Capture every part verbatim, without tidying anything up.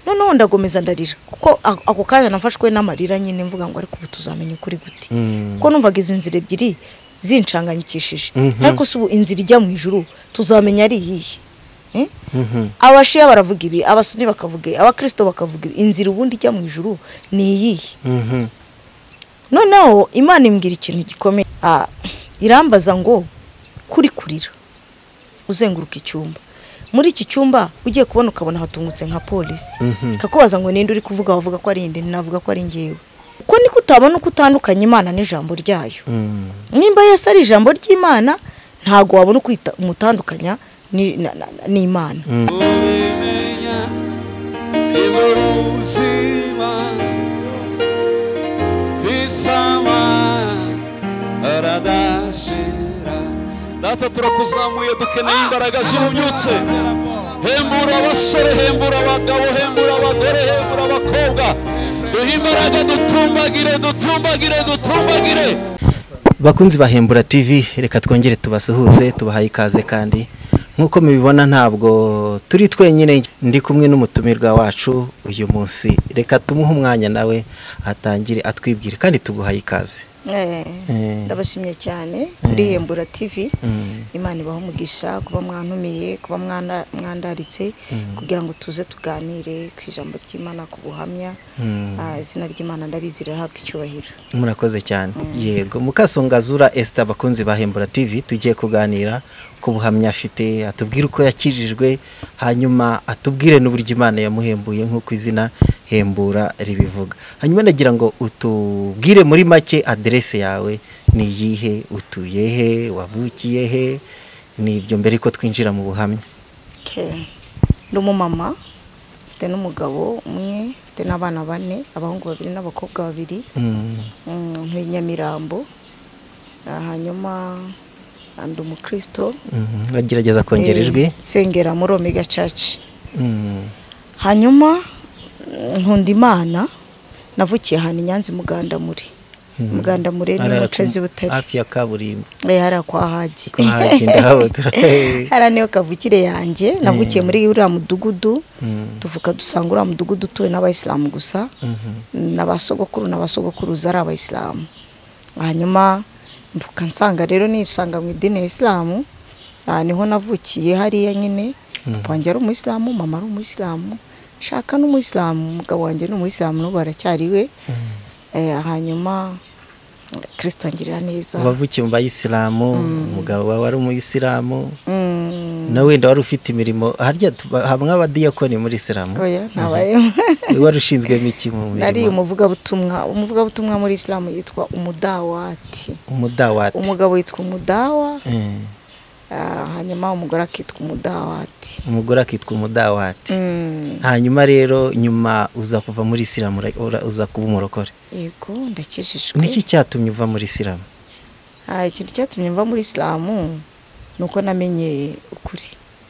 noneho ndagomeza ndarira kuko ako kanya nafashwe n'amarira nyine mvuga ngo ariko ubu tuzamenya ukuri gute kuko numvaga izi nzira ebyiri zinshanganyikishije ariko se ubu inzira ijya mu ijuru tuzamenya ari iyihe eh abashiya baravuga ibi abasuni bakavuga abakristo bakavuga ibi inzira ubundi ijya mu ijuru ni iyihe noneho Imana imbwira ikintu gikomeye ah irambaza ngo kuri kurira uzenguruka icyumba muri iki cyumba ugiye kubona ukabona hatungutse nka polisi kakubaza ngo ninde uri kuvuga wavuga ko ari inde navuga ko ari ngewe uko niko utabona uko utandukanye Imana n'ijambo ryayo nimba Yesu ari ijambo ry'Imana ntago wabona uko umutandukanya n'Imana ubimenya ibuzima visama aradashira data turakuzamuye dukeneye imbaraga z'ububyutse hembura abasore hembura abagabo hembura abagore hembura abakobwa duhe imbaraga dutumbagire dutumbagire dutumbagire bakunzi ba Hembura T V reka twongere tubasuhuze tubahaye ikaze kandi nkuko mubibona ntabwo turi twenyine ndi kumwe n'umutumirwa wacu uyu munsi reka tumuhe umwanya nawe atangire atwibwire kandi tuguhaye ikaze eh ndabashimye cyane kuri Hembura T V Imana ibaho umugisha kuba mwantumiye kuba mwana mwandaritse kugira ngo tuze tuganire ku ijambo ry'Imana ku buhamya izina ry'Imana ndabizira habwa icyubahiro murakoze cyane yego Mukasonga Zula Esther bakunzi ba Hembura T V tugiye kuganira ku buhamya afite atubwira uko yakijijwe hanyuma atubwire n'uburyo Imana yamuhembuye nk'uko izina Hembura ribivuga hanyuma ndagira ngo utubwire muri make adresse yawe ni yihe utuye he wavukiye he nibyo mbere ko twinjira mu buhamya okay ndumu mama mfite n'umugabo umwe mfite n'abana bane abahungu babiri n'abakobwa babiri mm Nyamirambo hanyuma andi umukristo bagerageza kongerejwe sengera muri Omega Church hanyuma nkunda Imana navukiye hano Nyanza Muganda muri Muganda muri ni mucezi butari hafi ya kaburimbo eh hara kwa haji kwa haji ndaho hara niyo kavukire yanjye navukiye muri uriya mudugudu tuvuka dusanga uriya mudugudu tuwe n'abayisilamu gusa n'abasogokuru n'abasogokuruza ari abayisilamu hanyuma mvuka nsanga rero nisanga mu idini ya Islamu niho navukiye hariya nyine wanjye ari umuyisilamu mama ari umuyisilamu shaka n'umuyisilamu umugabo wanjye ni umuyisilamu no baracyariwe eh hanyuma Kristo angirira neza wavukiye mu bayisilamu umugabo wawe ari umuyisilamu na wenda wari ufite imirimo harya hamwe abadiyakoni muri Islamu oya nabaye wari ushinzwe miki mu mirimo nari umuvugabutumwa umuvugabutumwa muri Islamu yitwa Umudawati Umudawati umugabo yitwa Umudawa hanyuma umugore akitwa Umudawati umugore akitwa Umudawati hanyuma rero nyuma uza kuva muri Islamu uza kuba umurokore yego ndakijijwe niki cyatumye uva muri Islamu ah ikintu cyatumye mva muri Islamu nuko namenye ukuri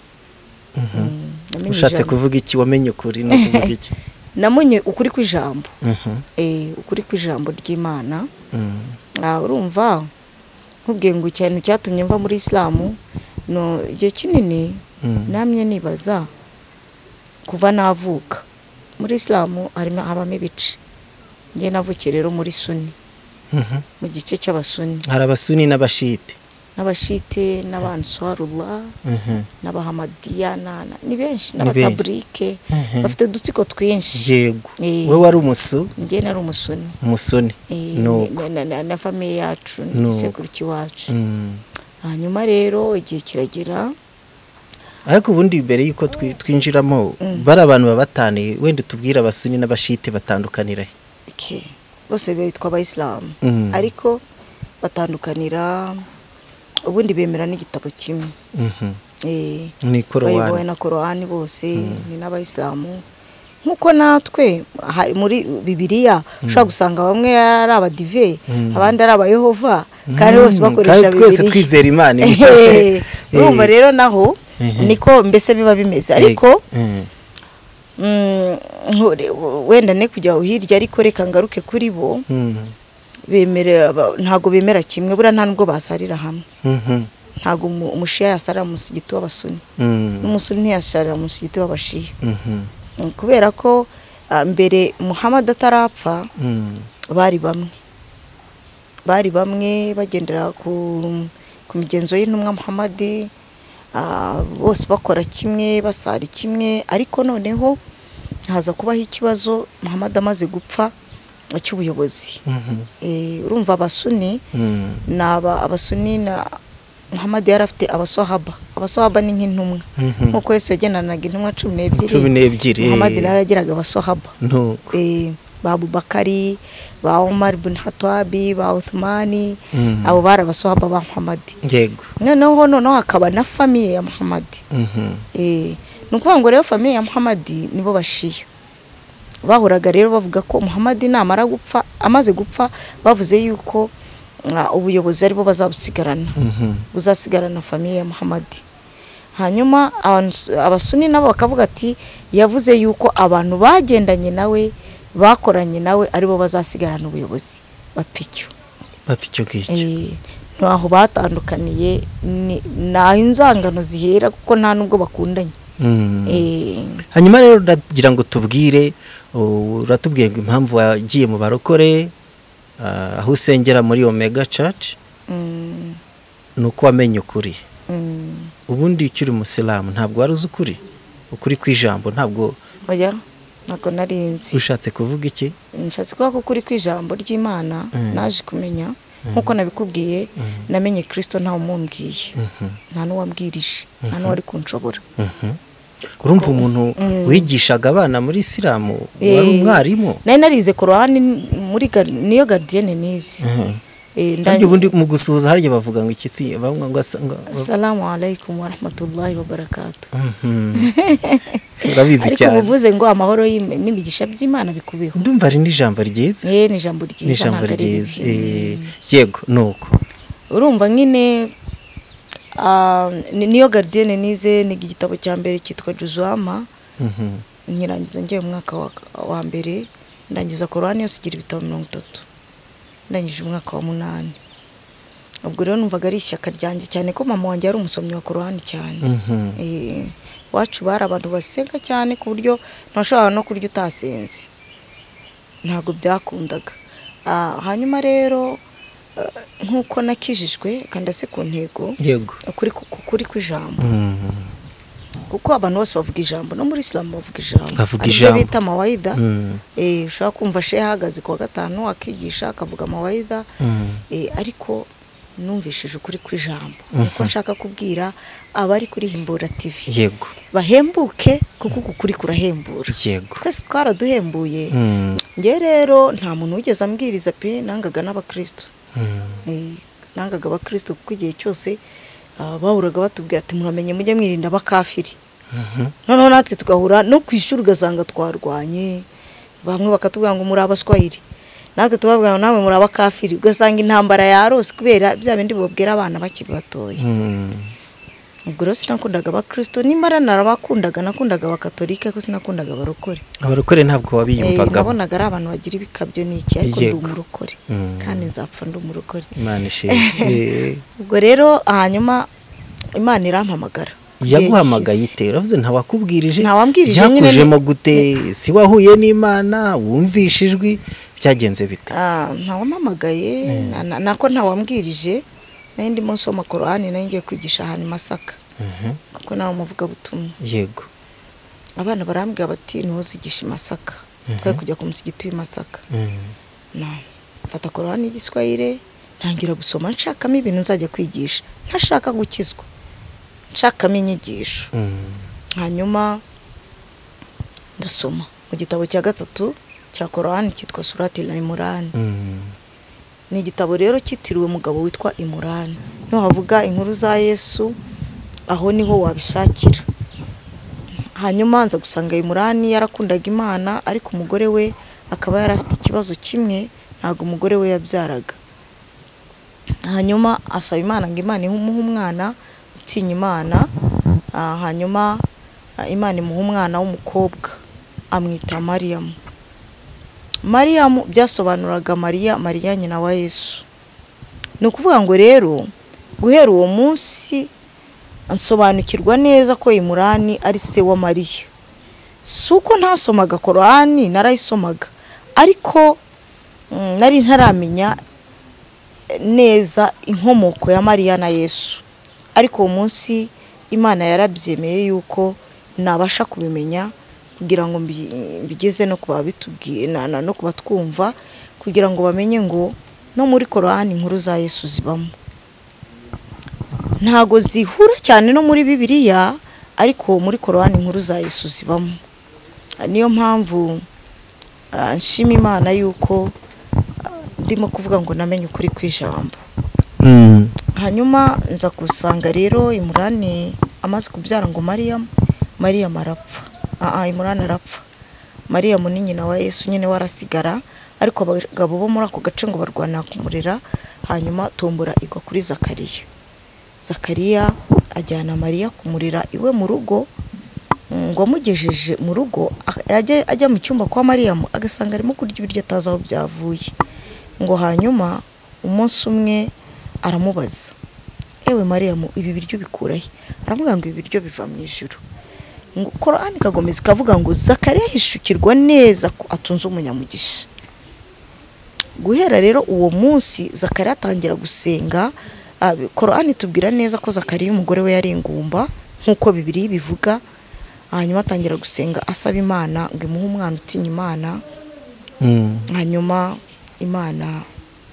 ushatse kuvuga iki wamenye ukuri no kuvuga iki namenye ukuri kw'ijambo eh ukuri kw'ijambo ry'Imana ah urumva nkubwiye ngo ikintu cyatumye mva muri Islamu no igihe kinini namye nibaza kuva navuka muri Islamu harimo habamo ibice ngiye navukiye rero muri Sunni mu gice cy'abasuni hari abasuni n'abashite n'abashite n'abanswarullah n'abahamadiya ni benshi n'abatabrike bafite dutsiko twinshi yego we wari umusu ngiye nari umusuni umusuni no na famille yacu n'isekuru kiwacu hanyuma rero igihe kiragira ariko ubundi imbere yuko twinjiramo bari abantu babataniye wenda tubwira abasuni n'abashite batandukanira okay bose bitwa abayisilamu ariko batandukanira ubundi bemera n'igitabo kimwe eh ni Korowani na Korowani bose ni n'abayisilamu nkuko natwe muri Bibiliya ushaka gusanga bamwe ari abadive abandi ari abayehova kandi bose bakoresha Bibiliya twese twizera Imana urumva rero naho niko mbese biba bimeze ariko wenda ne kujya uhirya ariko reka ngaruke kuri bo bemera ntago bemera kimwe bura nta nubwo basarira hamwe ntago umushiya yasarira mu musigiti w'abasuni n'umusuni ntiyasarira mu musigiti w'abashiya kubera ko ah, mbere Muhammad atarapfa Mm. bari bamwe bari bamwe bagendera ku ku migenzo y'intumwa Muhammad, ah, bose bakora kimwe basari kimwe, ariko noneho haza kubaho ikibazo Muhammad amaze gupfa cy'ubuyobozi. Mhm. Eh, urumva abasuni Mm. naba abasuni na Muhammad yari afite abaswahaba. Abaswahaba ni nk'intumwa Mhm. nkuko Yesu yagenanaga intumwa cumi n'ebyiri, cumi n'ebyiri Muhammad nawe yagiraga abaswahaba. nuko Eh, ba Abubakari, ba Umar ibn Khattab, ba Uthmani, Mm. abo bari abaswahaba ba Muhammad. yego Noneho noneho hakaba na famiye ya Muhammad. Mhm. Eh, nukuvuga ngo rero famiye ya Muhammad nibo bashiya. Bahuraga rero bavuga ko Muhammad namara gupfa, amaze gupfa, bavuze yuko ah, ubuyobozi aribo bazabusigarana, Mhm. buzasigarana famiye ya Muhammad. Hanyuma abantu- abasuni nabo bakavuga ati yavuze yuko abantu bagendanye nawe bakoranye nawe aribo bazasigarana ubuyobozi bapicyo. bapfa icyo ngicyo Eh, ntaho batandukaniye, ni naho inzangano zihera kuko nta nubwo bakundanye. Mm. Eh, hanyuma rero ndagira ngo tubwire, uh, uratubwiye ngo impamvu wagiye mu barokore, uh, aho usengera muri Omega Church, mm, nuko wamenye ukuri. mm. Ubundi ukiri umusilamu ntabwo wari uzi ukuri, ukuri kw'ijambo ntabwo Oya, ntabwo narinzi. ushatse kuvuga iki? Nshatse kuvuga ko kuri kw'ijambo ry'Imana Mm. naje kumenya nkuko nabikubwiye, namenye Kristo ntawe umumbwiye, Mhm. nta n'uwambwirije, nta n'uwari kunshobora. Mhm. urumva umuntu wigishaga abana muri Islamu Eh, wari umwarimu? nari narize Korani muri gar- niyo gardienne nize. Mhm. Eh, Kandi nda- ubundi mu gusuhuza harya bavuga ngo iki si bavuga ngo asa- ngo- Assalamu alaikum wa rahmatullahi wa barakatuh. Mhm. Urabizi Ariko cyane. muvuze ngo amahoro y'Im- n'imigisha by'Imana bikubeho. Ndumva ari n'ijambo ryiza. Eh, ni ijambo ryiza, Ni ijambo ntabwo ari ryiza. ribi. Eh, yego nuko. Urumva nyine ah, ni- niyo gardienne nize, ni igitabo cya mbere cyitwa Juzama. Mhm. Nkirangiza ngiye mu mwaka wa, wa mbere, ndangiza Korani yose igira ibitabo mirongo itatu, ndangije umwaka wa munani. Ubwo rero numvaga ari ishyaka ryanjye cyane ko mama wanjye yari umusomyi wa Korani cyane. Mhm. Eh, wacu bari abantu basenga cyane ku buryo ntashobora no kurya utasenze, ntabwo byakundaga. Ah, hanyuma rero ah, nkuko nakijijwe kandi ase ku ntego Yego. kuri kuri kw'ijambo, Mhm. kuko abantu bose bavuga ijambo, no muri Islamu bavuga ijambo, Bavuga aribyo ijambo. bita mawaida. Mhm. Eh, ushobora kumva shehe ahagaze ku wa gatanu akigisha akavuga mawaida. Mhm. Eh, ariko numvishije ukuri kw'ijambo, niko nshaka kubwira abari kuri Himbura T V Yego. bahembuke, kuko ukuri kurahembura. Yego. Twese twaraduhembuye. Mhm. Nge rero nta muntu wigeze ambwiriza pe, nangaga n'abakristo. Mhm. Eh, nangaga abakristo kuko igihe cyose ah, bahuraga batubwira ati muramenye mujye mwirinda abakafiri. Mhm. Noneho natwe tugahura no kwishura ugasanga twarwanye, bamwe bakatubwira ngo muri abaswahili, natwe tubavuga ngo nawe muri abakafiri, ugasanga intambara yarose kubera bya bindi babwira abana bakiri batoya. Mhm. Ubwo rero sinakundaga abakristo, nimara narabakundaga, nakundaga abakatolika ko sinakundaga abarokore. Abarokore ntabwo Eh, wabiyumvaga. nabonaga ari abantu bagira ibikabyo n'iki, ariko ndi Yego. umurokore Mm. kandi nzapfa ndi umurokore. Imana ishimwe. Ubwo rero hanyuma Imana irampamagara. Yaguhamagaye ite? Uravuze ntawakubwirije? Ntawambwirije nyine. Byakujemo gute? Si wahuye n'Imana, wumvishe ijwi, byagenze bite? Ah, ntawampamagaye, na- na- nako ntawambwirije. Nari ndimo nsoma Korani, nari ngiye kwigisha ahantu i Masaka, Mhm. kuko nawe umuvugabutumwa. Yego. Abana barambwira bati niho zigisha i Masaka, twari kujya ku musigiti w'i Masaka. Mhm. Na mfata Korani y'igiswahili, ntangira gusoma nshakamo ibintu nzajya kwigisha, ntashaka gukizwa, nshakamo inyigisho. Mhm. Hanyuma ndasoma mu gitabo cya gatatu cya Korani cyitwa Surati al-Imran. Mhm. Ni igitabo rero cyitiriwe umugabo witwa Imran. Niho havuga inkuru za Yesu, aho niho wabishakira. Hanyuma nza gusanga Imran yarakundaga Imana, ariko umugore we akaba yari afite ikibazo kimwe, ntago umugore we yabyaraga. Hanyuma asaba Imana ngo Imana imuhe umwana utinya Imana. Ah, hanyuma ah, Imana imuha umwana w'umukobwa amwita Mariyamu. Mariyamu byasobanuraga Mariya, Mariya nyina wa Yesu. Ni ukuvuga ngo rero guhera uwo munsi ansobanukirwa neza ko Imurani ari se wa Mariya. suko ntasomaga Korani narayisomaga ariko mm, nari ntaramenya neza inkomoko ya Mariya na Yesu ariko uwo munsi Imana yarabyemeye yuko nabasha kubimenya kugira ngo mbigeze no kuba bitubwiye no kuba twumva kugira ngo bamenye ngo no muri Korani inkuru za Yesu zibamo ntago zihura cyane no muri Bibiliya ariko muri Korani inkuru za Yesu zibamo niyo mpamvu nshima Imana yuko ndimo kuvuga ngo namenye ukuri kw'ijambo. Mm. Hanyuma nza kusanga rero Imurani amaze kubyara ngo Mariya Mariya marapfa. Ah ah Imurani arapfa. Mariya ni nyina wa Yesu nyine warasigara ariko abagabo bo muri ako gace ngo barwana kumurera hanyuma tombora igwa kuri Zakariya. Zakariya ajyana Mariya kumurira iwe mu rugo ngo amugejeje mu rugo ajya ajya mu cyumba kwa Mariya agasanga arimo kurya ibiryo atazaho byavuye ngo hanyuma umunsi umwe aramubaza ewe Mariya ibi biryo bikurahe aravuga ngo ibi biryo biva mu ijuru ngo Korani kagomeza kavuga ngo Zakariya hishukirwa neza ko atunze umunyamugisha guhera rero uwo munsi Zakariya atangira gusenga Korani tubwira neza ko Zakariya umugore we yari ingumba nkuko Bibiliya bivuga hanyuma atangira gusenga asaba Imana ngo imuhe umwana utinya Imana. Mm. Hanyuma Imana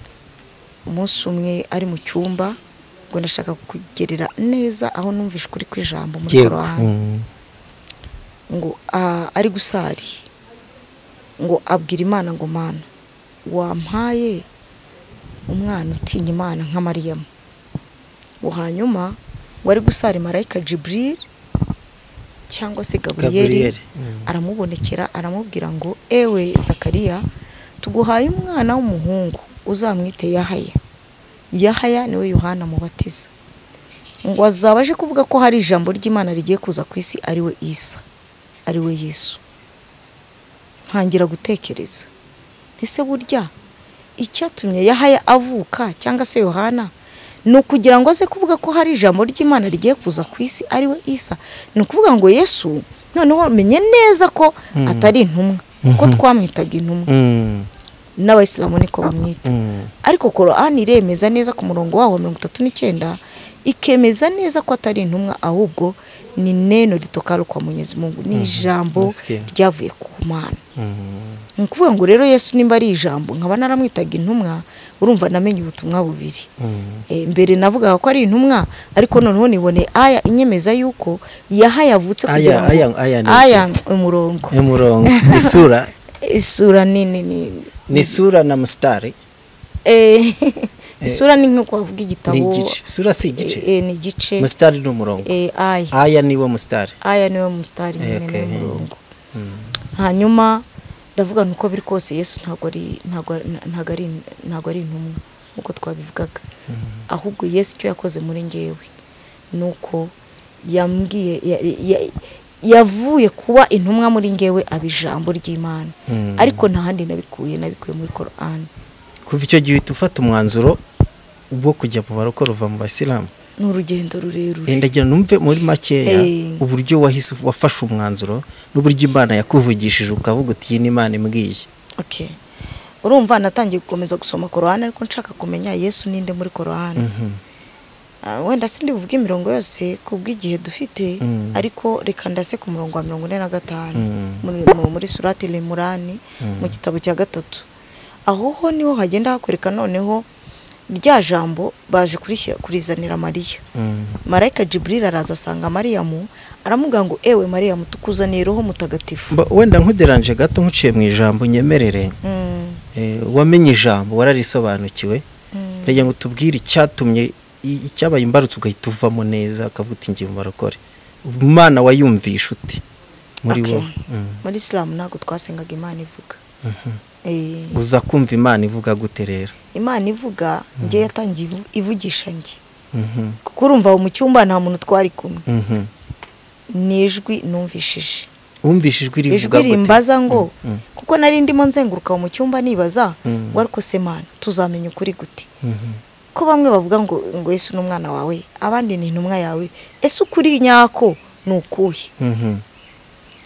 umunsi umwe ari mu cyumba ngo ndashaka kugerera neza aho numvishe kuri kw'ijambo muri Korani. Mm. ngo ari gusari ngo abwira Imana ngo Mana wampaye umwana utinya Imana nka Mariya ngo hanyuma ngo ari gusari marayika Jibril cyangwa se Gabriel mm. aramubonekera aramubwira ngo ewe Zakariya tuguhaye umwana w'umuhungu uzamwite Yahaya. Yahaya niwe Yohana mubatiza ngo azabaje kuvuga ko hari ijambo ry'Imana rigiye kuza ku isi ari we Isa ari we Yesu. Ntangira gutekereza ese burya icyatumye Yahaya avuka cyangwa se Yohana no kugira ngo aze kuvuga ko hari ijambo ry'Imana rigiye kuza ku isi ari we Isa no kuvuga ngo Yesu noneho menye neza ko mm. atari intumwa mm -hmm. ko twamwitaga intumwa mm. n'Abayisilamu niko bamwita mm. ariko Korani iremeza neza ku murongo waho mirongo itatu n'icyenda ikemeza neza ko atari intumwa ahubwo ni neno litokalo kwa Mwenyezi Mungu ni ijambo mm -hmm. ryavuye ku Mana. Mm. Nkuvuga ngo rero Yesu nimba ari ijambo nkaba naramwitaga intumwa urumva namenye ubutumwa bubiri. Mm. E, mbere navuga ko ari intumwa ariko noneho nibone aya inyemeza yuko Yahaya avutse kugira ngo aya aya aya umurongo umurongo isura isura nini ni ni sura na mstari eh isura ni nko kuvuga igitabo ni igice sura si igice eh ni igice mstari ni umurongo eh aya aya niwo mstari aya niwo mstari ni okay. umurongo mm. hanyuma ndavuga nuko biri kose Yesu ntago ari ntago ntago ari ntago ari intumwa uko twabivugaga mm. ahubwo Yesu cyo yakoze muri ngewe nuko yambwiye yavuye kuba intumwa muri ngewe abijambo ry'Imana mm. ariko nta handi nabikuye nabikuye muri Korani. Kuva icyo gihe tufata umwanzuro ubwo kujya mu barokore uva mu Basilamu n'urugendo rurerure ndagira numve muri makeya uburyo wahise wafashe umwanzuro n'uburyo Imana yakuvugishije ukavuga uti ni Imana imbwiye. Okay, urumva natangiye gukomeza gusoma Korani ariko nshaka kumenya Yesu ninde muri Korani. mm -hmm. uh, wenda sindi buvuga imirongo yose kubw'igihe dufite mm. ariko reka ndase ku murongo wa mirongo ine na gatanu mm. muri, muri surati Limurani mm. mu gitabo cya gatatu aho ho niho hagenda hakwereka noneho rya jambo baje kurishyira kurizanira Mariya. mm. Marayika Jibril araza asanga Mariyamu aramuga ngo ewe Mariyamu tukuzaniye roho mutagatifu. Wenda nkuderanje gato nkuciye mu ijambo nyemerere mm. eh, wamenye ijambo wararisobanukiwe rege mm. ngo tubwire icyatumye icyabaye imbarutse ugahita uvamo neza akavuga uti ngiye mu barokore Imana wayumvisha uti muri okay. wo mm. muri Islamu ntago twasengaga Imana ivuga. mm -hmm. Eh, uza kumva Imana ivuga gute rero? Imana ivuga mm. ngiye yatangiye ivugisha ngi mhm kuko urumva mu cyumba nta muntu twari kumwe. mhm nijwi numvishije umvishijwe rivuga gute? Rimbaza ngo mm -hmm. kuko nari ndimo nzenguruka mu cyumba nibaza mm. ngo ariko se Mana tuzamenya ukuri gute? mhm ko bamwe bavuga ngo ngo Yesu n'umwana wawe abandi ni intumwa yawe ese ukuri nyako nukuye? mhm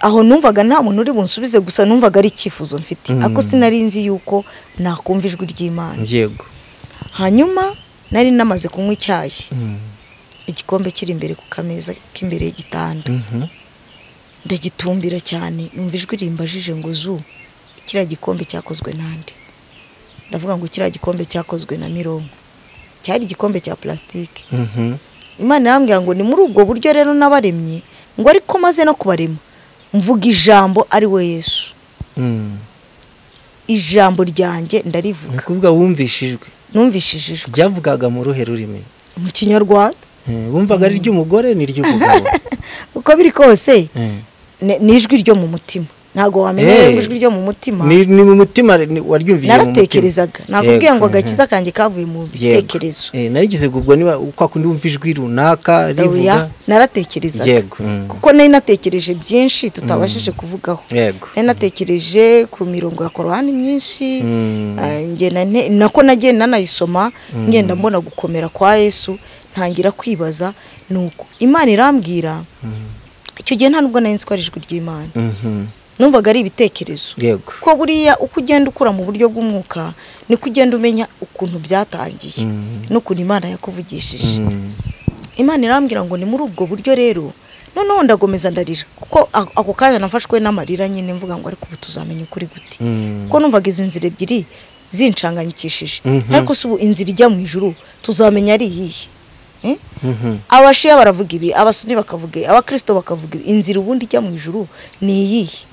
aho numvaga nta muntu uri bunsubize, gusa numvaga ari icyifuzo mfite, ariko sinari nzi yuko nakumva ijwi ry'Imana. yego. Hanyuma nari namaze kunywa icyayi, igikombe kiri imbere ku kameza k'imbere y'igitanda, ndagitumbira cyane, numva ijwi rimbajije ngo Zu, kiriya gikombe cyakozwe nande? Ndavuga ngo kiriya gikombe cyakozwe na Mironko, cyari igikombe cya plastique. Imana irambwira ngo ni muri ubwo buryo rero nabaremye, ngo ariko maze no kubarema mvuga ijambo ari we Yesu. Ijambo ryanjye ndarivuga. Kuvuga wumvishijwe? Numvishijwe. Byavugaga mu ruhe rurimi? Mu Kinyarwanda. Wumvaga ari ry'umugore ni ry'umugabo? Uko biri kose ni ijwi ryo mu mutima. Ntago wamenye ijwi ryo mu mutima. Ni mu mutima waryumviye mu mutima. Naratekerezaga, nakubwiye ngo agakiza kanjye kavuye mu bitekerezo. Eh, narigize gubwo niba uko akundi wumva ijwi runaka rivuga. Naratekerezaga. Kuko nari natekereje byinshi tutabashije kuvugaho. Nari natekereje ku mirongo ya Korani myinshi, ngenda nako nagiye nanayisoma, ngenda mbona gukomera kwa Yesu, ntangira kwibaza nuko Imana irambwira. Icyo gihe nta nubwo nari nzi ko ari ijwi ry'Imana. Numvaga ari ibitekerezo. Ko buriya uko ugenda ukura mu buryo bw'umwuka niko ugenda umenya ukuntu byatangiye n'ukuntu Imana yakuvugishije. Imana irambwira ngo ni muri ubwo buryo rero, noneho ndagomeza ndarira, kuko ako kanya nafashwe n'amarira nyine, mvuga ngo ariko ubu tuzamenya ukuri gute, kuko numvaga izi nzira ebyiri zinshanganyikishije. Ariko se ubu inzira ijya mu ijuru tuzamenya ari iyihe? Abashiya baravuga ibi, abasuni bakavuga, abakristo bakavuga ibi, inzira ubundi ijya mu ijuru ni iyihe?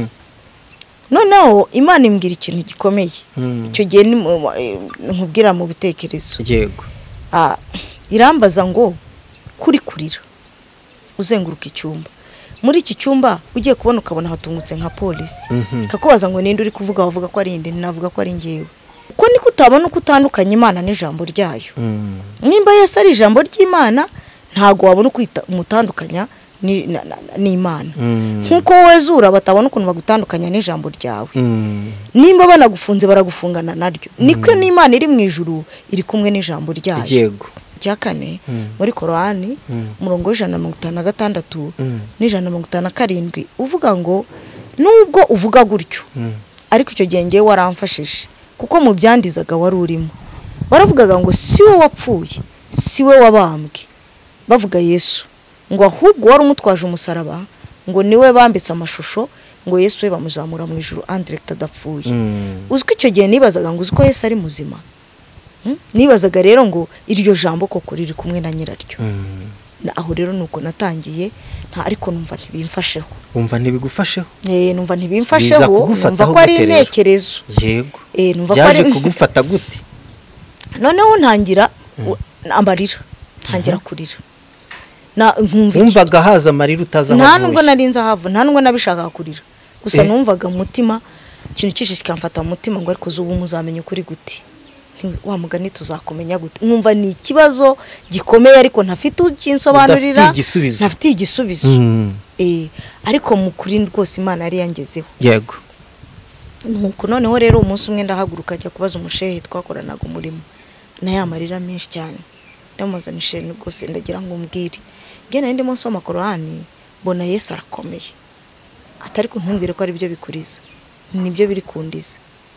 Noneho Imana imbwira ikintu gikomeye. Icyo gihe nkubwira mu bitekerezo. Yego. Ah, irambaza ngo kuri kurira uzenguruka icyumba. Muri iki cyumba ugiye kubona ukabona hatungutse nka polisi. Kakubaza ngo ninde uri kuvuga, wavuga ko ari inde, navuga ko ari ngewe. Uko niko utabona uko utandukanye Imana n'ijambo ryayo. Nimba Yesu ari ijambo ry'Imana, ntago wabona uko umutandukanya n'Imana. Nkuko wowe Zura batabona ukuntu bagutandukanya n'ijambo ryawe. Nimba banagufunze baragufungana naryo. Niko n'Imana iri mu ijuru iri kumwe n'ijambo ryayo. Yego. Cya kane muri Korani umurongo w'ijana na mirongo itanu na gatandatu n'ijana na mirongo itanu na karindwi uvuga ngo nubwo uvuga gutyo, ariko icyo gihe ngewe waramfashije, kuko mu byandizaga wari urimo. Baravugaga ngo si we wapfuye, si we wabambwe, bavuga Yesu, ngo ahubwo wari umutwaje umusaraba, ngo niwe bambitse amashusho, ngo Yesu we bamuzamura mu ijuru andirect adapfuye. Uziko icyo gihe nibazaga ngo uziko Yesu ari muzima. Nibazaga rero ngo iryo jambo koko riri kumwe na nyiraryo. Aho rero nuko natangiye, nta ariko numva ntibimfasheho. Umva ntibigufasheho? Eh, numva ntibimfasheho, numva ko ari intekerezo. Yego. Eh, numva ko ari kugufata gute? Noneho ntangira amarira, ntangira kurira. Na nkumva umvaga haza amarira utaza havuye. Nta nubwo narinze hava, nta nubwo nabishaka kurira. Gusa numvaga mu mutima ikintu cyishishika kikamfata mu mutima ngo ariko zubu muzamenye ukuri gute. Wa mugani tuzakomenya gute. Nkumva ni ikibazo gikomeye ariko ntafite ukinsobanurira, ntafite igisubizo. Eh, ariko mu kuri rwose Imana yari yangezeho. Yego. Nuko noneho rero umunsi umwe ndahaguruka ajya kubaza umushehe twakoranaga umurimo, na yamarira menshi cyane. Ndamuzanishije rwose ndagira ngo umbwire. Nge nari ndimo nsoma Korani, mbona Yesu arakomeye. Atari kuntumbwire ko ari byo bikuriza, nibyo biri kundiza.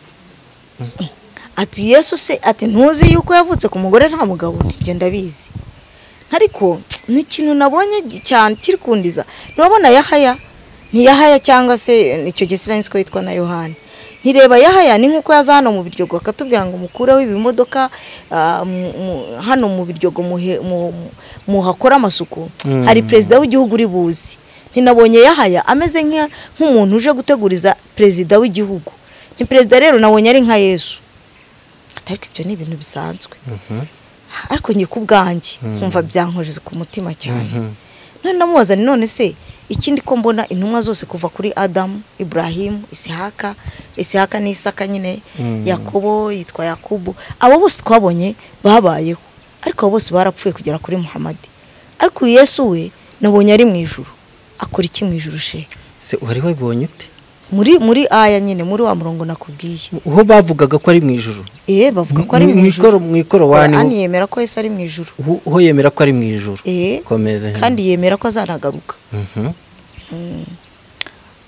Ati Yesu se, ati ntuzi yuko yavutse ku mugore nta mugabo? Nibyo ndabizi. Ariko ni ikintu nabonye cyane kiri kundiza. Nabona Yahaya, ni Yahaya cyangwa se icyo gihe ko yitwa na Yohana. Ntireba Yahaya ni nkuko yaza hano mu biryogo akatubwira ngo mukureho ibimodoka hano mu biryogo mu hakora amasuku. Hari perezida w'igihugu uri buzi. Ntinabonye Yahaya ameze nk'umuntu uje guteguriza perezida w'igihugu. Ni perezida rero nabonye ari nka Yesu. Ariko ibyo ni ibintu bisanzwe. Ariko ngiye kubwanjye nkumva byankojeje ku mutima cyane. None ndamubaza none se ikindi ko mbona intumwa zose kuva kuri Adamu, Ibrahim, Isihaka, Isihaka ni Isaka nyine, Yakobo yitwa Yakubu, abo bose twabonye babayeho, ariko abo bose barapfuye kugera kuri Muhammad. Ariko Yesu we nabonye ari mu ijuru. Akora iki mu ijuru she? Se wari wabonye ute? Muri muri aya nyine muri wa murongo nakubwiye. Uho bavugaga ko ari mu ijuru. Eh, bavuga ko ari mu ijuru. Mu ikoro wani. Ani yemera ko Yesu ari mu ijuru. Uho yemera ko ari mu ijuru. Eh, komeze. Kandi yemera ko azanagaruka. Mhm.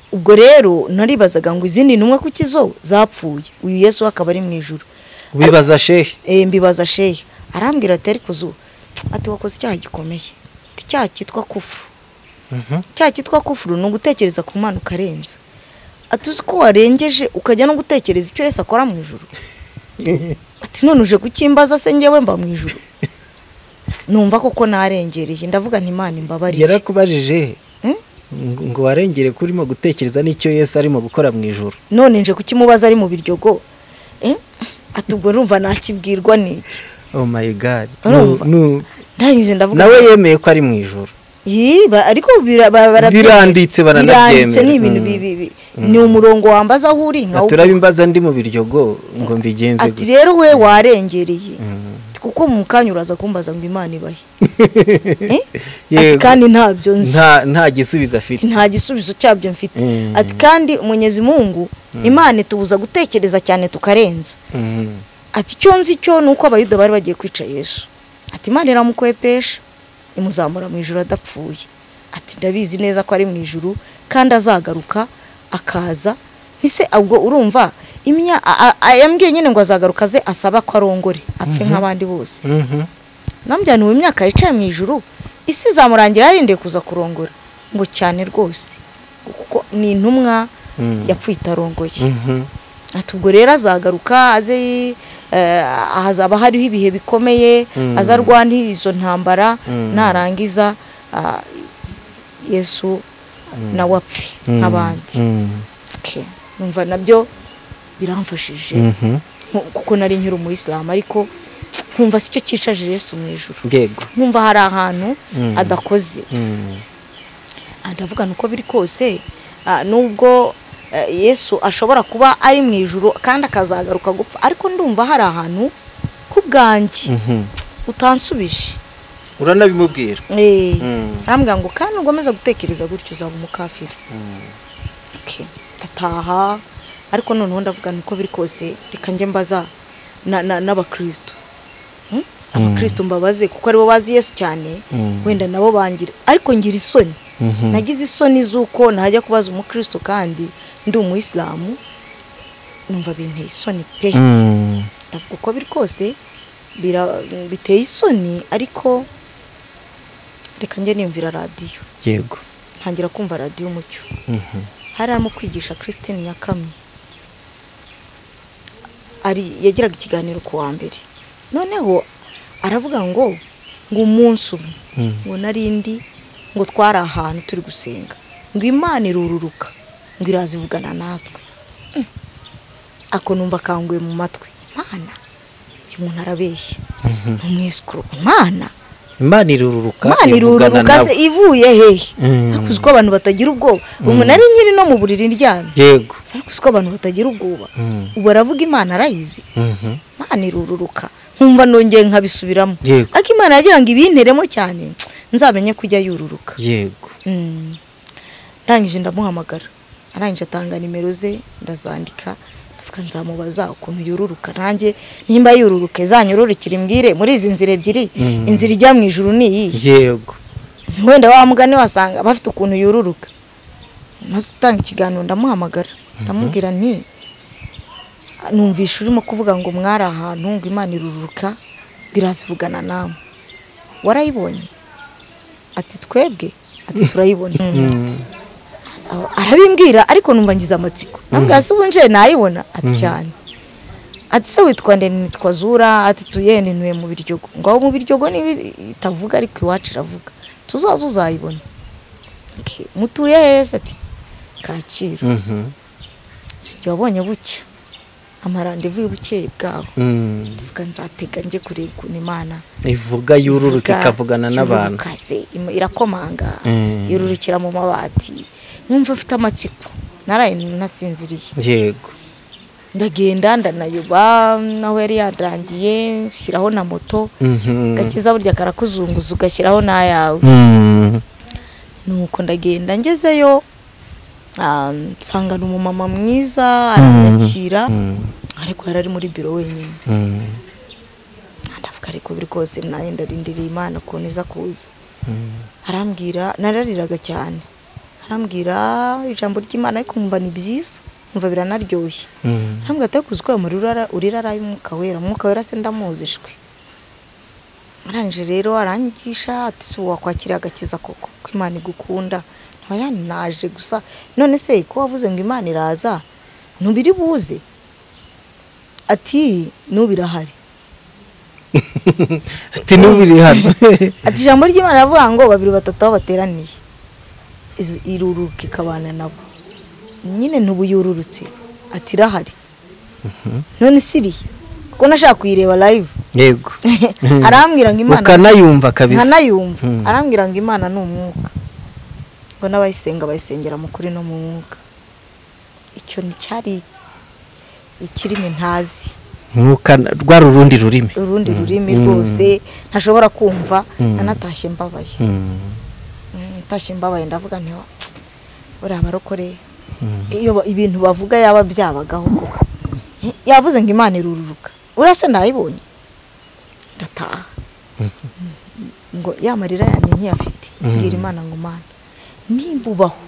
ubwo rero naribazaga ngo izindi ntumwa kuki zo zapfuye uyu Yesu akaba ari mu ijuru bibaza shehe eh mbibaza shehe arambwira ati ariko zo ati wakoze icyaha gikomeye icyaha cyitwa kufuru mhm icyaha cyitwa kufuru no gutekereza ku Mana ukarenza atuzi ko warengeje ukajya no gutekereza icyo Yesu akora mu ijuru ati none uje kukimbaza se ngewe mba mu ijuru numva koko narengereye ndavuga nti Imana imbabarire yarakubajije ngo warengere kurimo gutekereza n'icyo Yesu arimo gukora mu ijuru none nje kukimubaza ari mu biryogo eh atubwo rumva nakibwirwa ni oh my god no ndangije ndavuga nawe yemeye ko ari mu ijuru yiba ariko biranditse baranabyemera ni ibintu bibi ni umurongo wambaza aho uri nka turabimbaza ndi mu biryogo ngo mbigenze ati rero we warengereye kuko mu kanya uraza kumbaza ngo Imana ibahe eh ati kandi ntabyo nzi nta nta gisubizo afite nta gisubizo cyabyo mfite ati kandi Umunyezi Mungu Imana itubuza gutekereza cyane tukarenza ati cyo nzi cyo nuko abayuda bari bagiye kwica Yesu ati Imana iramukwepesha imuzamura mu ijuru adapfuye ati ndabizi neza ko ari mu ijuru kandi azagaruka akaza nise ubwo urumva imya ayambwiye nyine ngo azagaruka ze asaba ko arongore apfe nk'abandi bose nambyana uwo imyaka yicaye mu ijuru isi zamurangira arinde kuza kurongora ngo cyane rwose kuko ni intumwa yapfuye itarongoye ati ubwo rero azagaruka aze ahazaba hariho ibihe bikomeye azarwanira izo ntambara narangiza Yesu nawe apfe nk'abandi okay numva nabyo biramfashije kuko nari nkiri mu Islamu ariko nkumva sicyo cyicaje Yesu mu ijuru yego nkumva hari ahantu adakoze ndavuga nuko biri kose nubwo Yesu ashobora kuba ari mu ijuru kandi akazagaruka gupfa ariko ndumva hari ahantu kubgangi utansubije uranabimubwira eh arambwira ngo kandi ugomeza gutekereza gutyo uzaba umukafiri okay ataha ariko noneho ndavuga nuko biri kose reka nge mbaza n'abakristo abakristo mbabaze kuko ari bo bazi Yesu cyane wenda nabo bangira ariko ngira isoni nagize isoni zuko najya kubaza umukristo kandi ndi umuyisilamu numva binteye isoni pe ndavuga uko biri kose biteye isoni ariko reka nge nimvira radio yego ntangira kumva radio umucyo haramo kwigisha Christine Nyakamwe ari yagiraga ikiganiro ku wa mbere noneho aravuga ngo ngo umunsi umwe ngo narindi ngo twara ahantu turi gusenga ngo Imana irururuka ngo irazivugana natwe ako numva kanguye mu matwi Imana umuntu arabeshya umwiskuru Imana Imana irururuka Imana irururuka se ivuye hehe akuziko abantu batagira ubwoba umuntu ari nyiri no mu buriri ndyamye yego akuziko abantu batagira ubwoba ubu aravuga Imana arayizi Imana irururuka nkumva nongeye nkabisubiramo ariko Imana yagira ngo ibinteremo cyane nzamenye kujya yururuka yego ndangije ndamuhamagara arangije atanga nimero ze ndazandika ndavuga nzamubaza ukuntu yururuka nanjye nimba yururuke zanyururukira imbwire muri izi nzira ebyiri inzira ijya mu ijuru ni iyi yego wenda wa mugani wasanga bafite ukuntu yururuka maze utanga ikiganiro ndamuhamagara ndamubwira nti numvisha urimo kuvuga ngo mwari ahantu ngo Imana irururuka birazivugana nawe warayibonye ati twebwe ati turayibona arabimbwira ariko numva ngize amatsiko nambwa se ubunje nayibona ati cyane ati se witwa nde nitwa Zula ati tuyene ntuye mu biryogo ngo mu biryogo ni itavuga ariko iwacu iravuga tuzaza uzayibona okay mutuye hese ati Kaciro sicyo wabonye bucya amarandevu y'ubukeye bwaho mvuga nzatega nje kureba ukuntu Imana ivuga yururuka ikavugana n'abantu irakomanga yururukira mu mabati numva afite amatsiko naraye nasinziriye yego ndagenda ndanayoba naho yari yadangiye shiraho na moto gakiza burya karakuzunguza ugashyiraho nayawe nuko ndagenda ngezeyo nsanga n'umumama mwiza aranyakira ariko yarari muri biro wenyine ndavuga ariko biri kose naye ndarindiriye Imana ukuntu iza kuza arambwira narariraga cyane arambwira ijambo ry'Imana ariko nkumva ni byiza nkumva biranaryoshye arambwira ati kuzwa muri urira rayi umwuka wera umwuka wera se ndamuzishwe aranje rero aranyigisha ati si wakwakira agakiza koko ko Imana igukunda ntabwo naje gusa none se ko wavuze ngo Imana iraza ntubiri buze ati nubirahari ati nubiri hano ati ijambo ry'Imana ravuga ngo babiri batatu aho bateraniye iruruka ikabana nabo nyine ntubuyururutse ati irahari none siri ko nashaka kuyireba live yego arambwira ngo Imana ukanayumva kabisa nkanayumva arambwira ngo Imana ni umwuka ngo n'abayisenga bayisengera mu kuri no mu mwuka icyo ni cyari ikirimi ntazi mwuka rwa rurundi rurimi urundi rurimi rwose ntashobora kumva nanatashye mbabaye natashye mbabaye ndavuga nti uri abarokore iyo ibintu bavuga yaba byabagaho koko yavuze ngo Imana irururuka urase ndayibonye ndataha ngo yamarira yanjye ntiyafite ngira Imana ngo Mana nimbubaho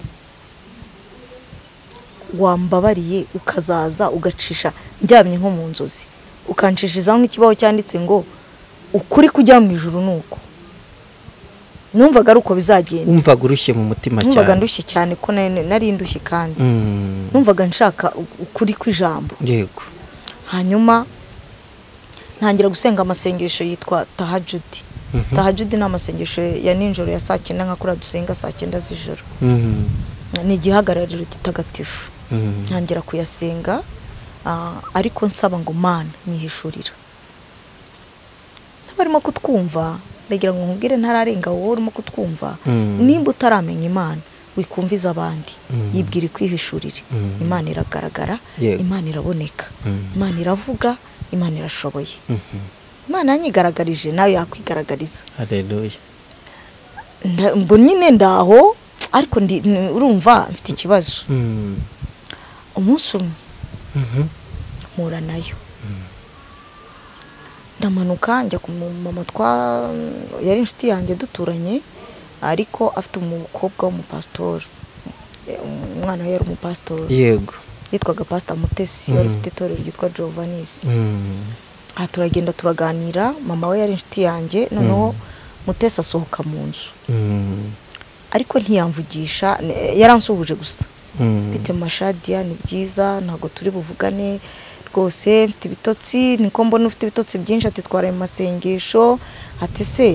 wambabariye ukazaza ugacisha njyamye nko mu nzozi ukancishizaho nk'ikibaho cyanditse ngo ukuri kujya mu ijuru nuko numvaga ari uko bizagenda umvaga urushye mu mutima cyane numvaga ndushye cyane ko nari ndushye kandi numvaga nshaka ukuri kw'ijambo yego hanyuma ntangira gusenga amasengesho yitwa tahajudi tahajudi ni amasengesho ya ninjoro ya saa cyenda nka kuri dusenga saa cyenda z'ijoro ni igihagarariro kitagatifu ntangira kuyasenga ariko nsaba ngo Mana nyihishurira n'abarimo kutwumva ndagira ngo nkubwire ntararenga wowe urimo kutwumva nimba utaramenya Imana wikumviza abandi yibwira kwihishurira Imana iragaragara Imana iraboneka Imana iravuga Imana irashoboye Imana yanyigaragarije nawe yakwigaragariza haleluya mbo nyine ndaho ariko ndi urumva mfite ikibazo umunsi umwe mpura nayo ndamanuka njya ku mama twa yari inshuti yanjye duturanye ariko afite umukobwa w'umupastori umwana we yari umupastori yego yitwaga Pastor Mutesi yari ufite itorero ryitwa Jovanis aha turagenda turaganira mama we yari inshuti yanjye noneho Mutesi asohoka mu nzu ariko ntiyamvugisha yaransuhuje gusa bite mashadiya ni byiza ntago turi buvugane rwose mfite ibitotsi niko mbona ufite ibitotsi byinshi ati twara mu masengesho ati se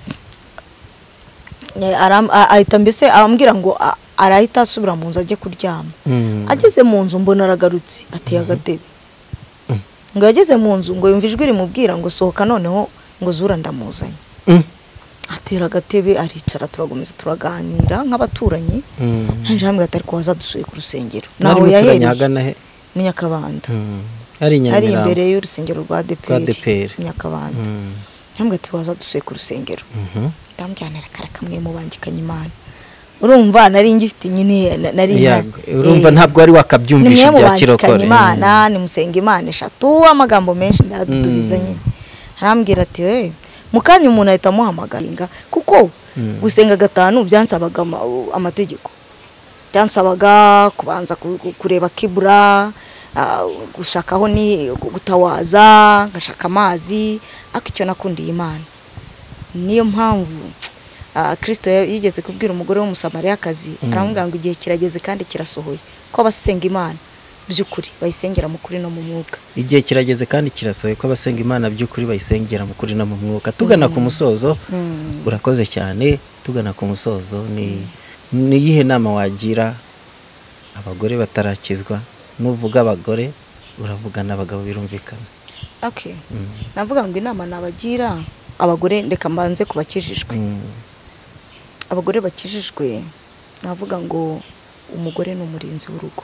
ahita mbese arambwira ngo arahita asubira mu nzu ajye kuryama ageze mu nzu mbona aragarutse ateye agatebe ngo yageze mu nzu ngo yumva ijwi rimubwira ngo sohoka noneho ngo Zura ndamuzanye atera agatebe aricara turagomeza turaganira nk'abaturanyi nje hamwe atari ko wazadusuye ku rusengero naho yahereye mu Nyakabanda ari ari imbere y'urusengero rwa D P R Nyakabanda hamwe ati wazadusuye ku rusengero ndamujyanira kare kamwe mu bangikanye Imana urumva nari ngifite nyine nari urumva ntabwo ari wakabyumvisha bya kirokore Imana ni musenga Imana eshatu amagambo menshi ndadudubiza nyine arambwira ati we mukanya umuntu ahita muhamagaringa kuko gusenga gatanu byansabaga amategeko byansabaga kubanza kureba kibura gushakaho ni gutawaza ngashaka amazi ariko icyo nakundiye Imana niyo mpamvu Kristo yigeze kubwira umugore w'umusamariyakazi aramubwira ngo igihe kirageze kandi kirasohoye ko abasenga Imana by'ukuri bayisengera mu kuri no mu mwuka igihe kirageze kandi kirasohoye ko abasenga Imana by'ukuri bayisengera mu kuri no mu mwuka tugana ku musozo urakoze cyane tugana ku musozo ni ni yihe nama wagira abagore batarakizwa nuvuga abagore uravuga n'abagabo birumvikana okay navuga ngo inama nabagira abagore ndeka mbanze kubakijijwe abagore bakijijwe navuga ngo umugore ni umurinzi w'urugo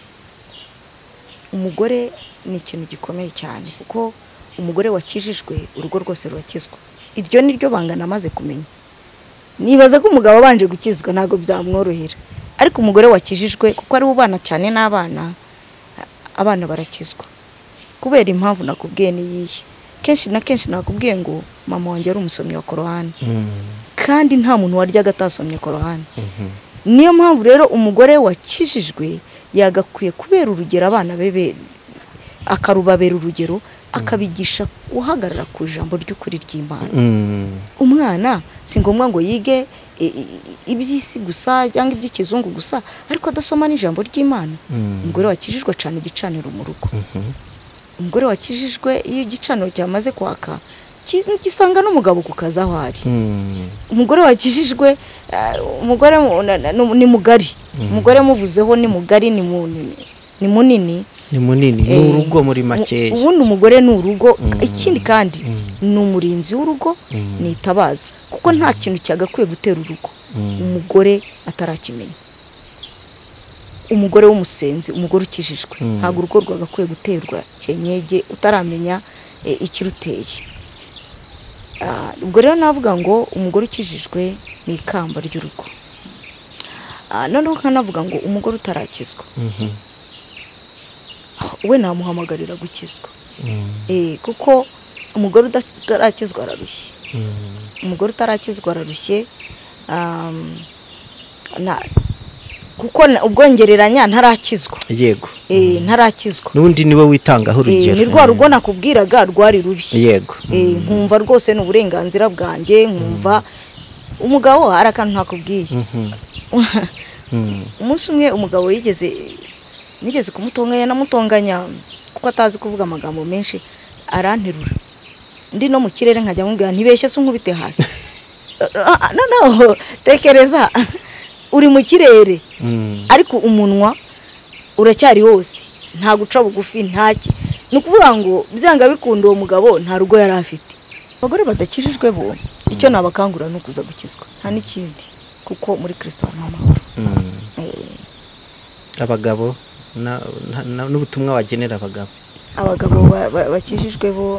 umugore ni ikintu gikomeye cyane kuko umugore wakijijwe urugo rwose rurakizwa iryo ni ryo bangana amaze kumenya nibaza ko umugabo abanje gukizwa ntago byamworohera ariko umugore wakijijwe kuko ari ubana cyane n'abana abana barakizwa kubera impamvu nakubwiye ni yihe kenshi na kenshi nakubwiye ngo mama wanjye ari umusomyi wa Korani kandi nta muntu warya agatasomye Korani niyo mpamvu rero umugore wakijijwe yagakwiye kubera urugero abana bebe akarubabera urugero akabigisha guhagarara ku ijambo ry'ukuri ry'Imana. Umwana si ngombwa ngo yige iby'isi gusa cyangwa iby'ikizungu gusa ariko adasoma n'ijambo ry'Imana. Umugore wakijijwe cyane igicaniro mu rugo. Umugore wakijijwe iyo igicaniro cyamaze kwaka gisanga n'umugabo ku kazi aho ari. Umugore wakijijwe umugore ni mugari. Umugore muvuzeho ni mugari ni munini ni munini ni munini ni urugo muri makeya. Ubundi umugore ni urugo, ikindi kandi ni umurinzi w'urugo, ni itabaza kuko nta kintu cyagakwiye gutera urugo umugore atarakimenya. Umugore w'umusenzi, umugore ukijijwe ntabwo urugo rwagakwiye guterwa cyenyege utaramenya ikiruteye. Ubwo rero navuga ngo umugore ukijijwe ni ikamba ry'urugo. Noneho nkanavuga ngo umugore utarakizwa we namuhamagarira gukizwa. Eh kuko umugore utarakizwa ararushye. Umugore utarakizwa ararushye na kuko ubwongereranya ntarakizwa. Yego. Eh ntarakizwa. Nundi niwe witangaho urugero. Ni rwa rugo nakubwiraga rwari rubi. Yego. Eh nkumva rwose n'uburenganzira bwanjye, nkumva umugabo arakantu ntakubwiye. Umunsi umwe umugabo yigeze nigeze kumutonganya namutonganya kuko atazi kuvuga amagambo menshi aranterura. Ndi no mu kirere nkajya mubwira ntibeshye se nkubite hasi. No no tekereza uri mu kirere ariko umunwa uracyari hose nta guca bugufi ntaki. Nukuvuga ngo byanga bikunda uwo mugabo nta rugo yari afite. Abagore badakijijwe bo icyo nabakangura no kuza gukizwa nta n'ikindi kuko muri Kristo harimo amahoro. Abagabo n'ubutumwa wagenera abagabo abagabo bakijijwe bo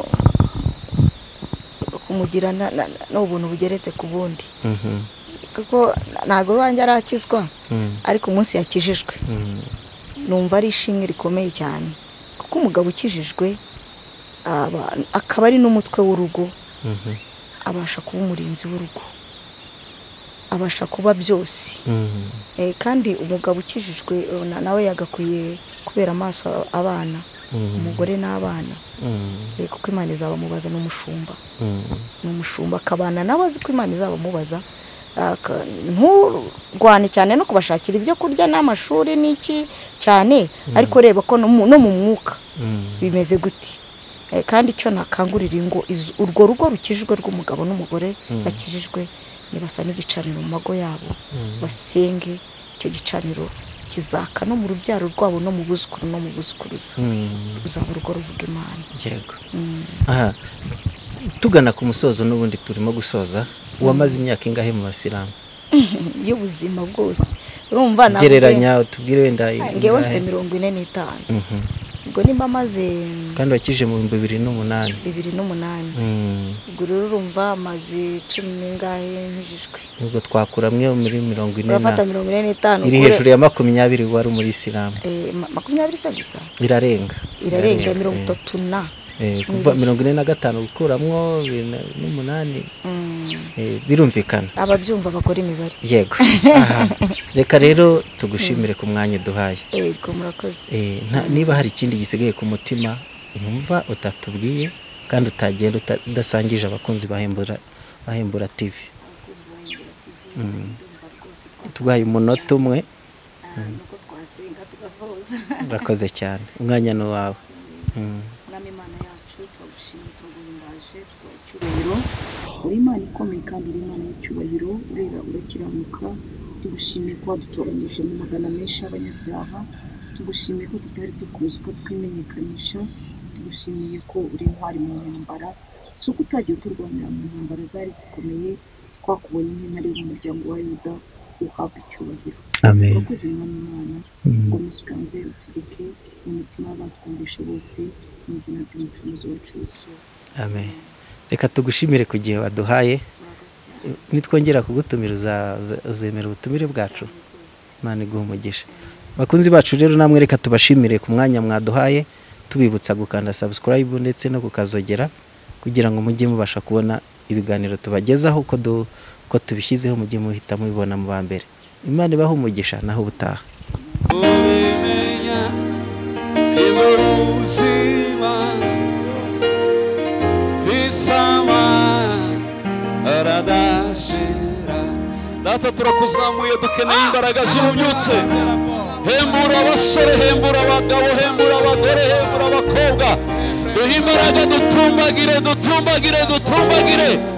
kumugirana n'ubuntu bugeretse ku bundi. Kuko ntago banjye arakizwa ariko umunsi yakijijwe numva ari ishimwe rikomeye cyane kuko umugabo ukijijwe akaba ari n'umutwe w'urugo, abasha kuba umurinzi w'urugo, abasha kuba byose. Kandi umugabo ukijijwe nawe yagakwiye kubera amaso abana, umugore n'abana, kuko Imana izabamubaza n'umushumba n'umushumba akabana nawe azi ko Imana izabamubaza. Nturwane cyane no kubashakira ibyo kurya n'amashuri n'iki cyane ariko reba ko no mu mwuka bimeze guti. Kandi icyo nakangurira ngo urwo rugo rukijijwe rw'umugabo n'umugore bakijijwe nibasa n'igicaniro mu mago yabo basenge icyo gicaniro kizaka no mu rubyaro rwabo no mu buzukuru no mu buzukuruza uzaba urugo ruvuga Imana. Yego. Aha tugana ku musozo n'ubundi turimo gusoza. Wamaze imyaka ingahe mu Islamu? Y'ubuzima bwose urumva nawe gereranya utubwire wenda ngewe mfite mirongo ine n'itanu. Ubwo nimba maze kandi wakije mu bibiri n'umunani. bibiri n'umunani. Ubwo rero urumva maze cumi n'ingahe nkijijwe. Ubwo twakuramwe muri mirongo ine. Urafata mirongo ine n'itanu. Iri hejuru ya makumyabiri wari muri Islamu. Eh makumyabiri se gusa. Irarenga. Irarenga mirongo itatu na. Eh kuva mirongo ine na gatanu gukuramwo n'umunani. Eh birumvikana. Ababyumva bakora imibare. Yego. Aha. Reka rero tugushimire ku mwanya duhaye. Yego murakoze. Eh niba hari ikindi gisigaye ku mutima numva utatubwiye kandi utagenda udasangije abakunzi bahembura bahembura T V. Tugaye umunota umwe. Nuko twasenga tugasoza. Urakoze cyane. Umwanya no wawe. Mwami Imana yacu twagushimira twaguhimbaje twacyubahiro. Uri Imana ikomeye kandi uri Imana y'icyubahiro urera urakiranuka. Tugushimiye ko wadutoranyije mu magana menshi y'abanyabyaha. Tugushimiye ko tutari dukuze ko twimenyekanisha. Tugushimiye ko uri intwari mu ntambara. Suko utagiye uturwanira mu ntambara zari zikomeye. Twakubonye nk'intare y'umuryango wa Yuda uhabwa icyubahiro. Amen. Urakoze Mwami Imana ngo musukanze utegeke umutima w'abatwumvishe bose mu izina ry'umucunguzi wacu Yesu. Amen. Reka tugushimire ku gihe waduhaye. Nitwongera kugutumira uzemera ubutumire bwacu. Imana iguhe umugisha. Bakunzi bacu rero namwe reka tubashimire ku mwanya mwaduhaye tubibutsa gukanda subscribe ndetse no kukazogera kugira ngo mujye mubasha kubona ibiganiro tubagezaho ko ko tubishyizeho mujye muhita mubibona mu bambere. Imana ibaha umugisha naho ubutaha. ubimenya nibwo buzima visama aradashira. Data turakuzamuye dukeneye imbaraga z'ububyutse. Hembura abasore, hembura abagabo, hembura abagore, hembura abakobwa. Duhe imbaraga dutumbagire dutumbagire dutumbagire